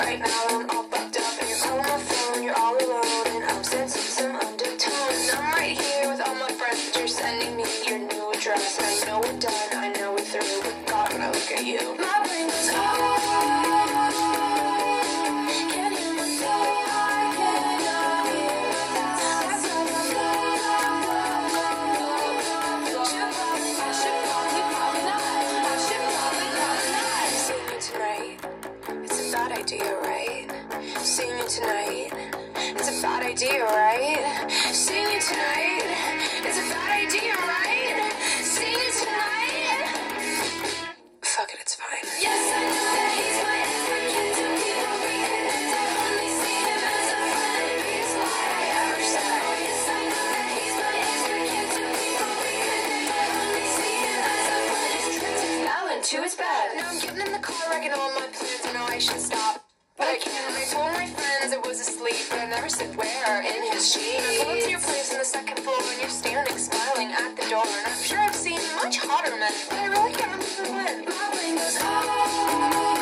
right now I'm all fucked up and you're calling my phone, you're all alone and I'm sensing some undertones. I'm right here with all my friends, but you're sending me your new address. And I know we're done, I know we're through, but God, when I look at you, my brain goes, oh, can't hear myself, I cannot hear myself. It's a bad idea, right? Seeing you tonight, it's a bad idea, right? Seeing you tonight, it's a bad idea, right? Seeing you tonight. Fuck it, it's fine. Yes, I know that he's my ex, but can't tell people reasons. I only see him as a friend. He's what I ever said. Yes, I know that he's my ex, but can't tell people reasons. I only see him as a friend. His trip to fell into his bed. Now I'm getting in the car, wrecking all my plans. I know I should stop, but I can't. I told my friends I was asleep, but I never said where. In his sheets. I pulled up to your place on the second floor, and you're standing smiling at the door. And I'm sure I've seen much hotter men, but I really can't remember when. My brain goes, oh.